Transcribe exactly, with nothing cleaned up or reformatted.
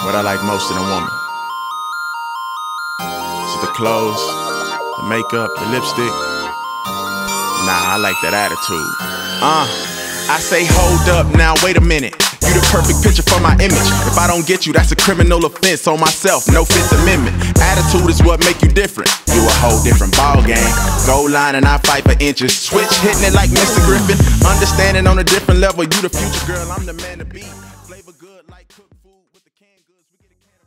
what I like most in a woman. Is it the clothes, the makeup, the lipstick? Nah, I like that attitude. Uh, I say hold up now, wait a minute. You the perfect picture for my image. If I don't get you, that's a criminal offense on myself, no Fifth Amendment. Attitude is what make you different. You a whole different ball game. Goal line and I fight for inches. Switch hitting it like Mister Griffin. Understanding on a different level. You the future girl, I'm the man to be. Flavor good like cookies.